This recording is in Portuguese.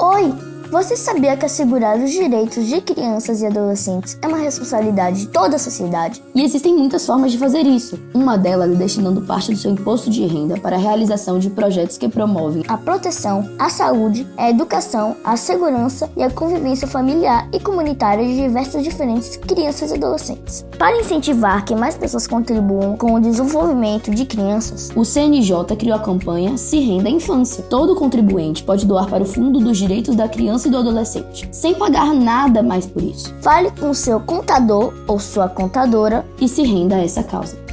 Oi! Você sabia que assegurar os direitos de crianças e adolescentes é uma responsabilidade de toda a sociedade? E existem muitas formas de fazer isso. Uma delas é destinando parte do seu imposto de renda para a realização de projetos que promovem a proteção, a saúde, a educação, a segurança e a convivência familiar e comunitária de diversas diferentes crianças e adolescentes. Para incentivar que mais pessoas contribuam com o desenvolvimento de crianças, o CNJ criou a campanha Se Renda à Infância. Todo contribuinte pode doar para o Fundo dos Direitos da Criança e do Adolescente, sem pagar nada mais por isso. Fale com seu contador ou sua contadora e se renda a essa causa.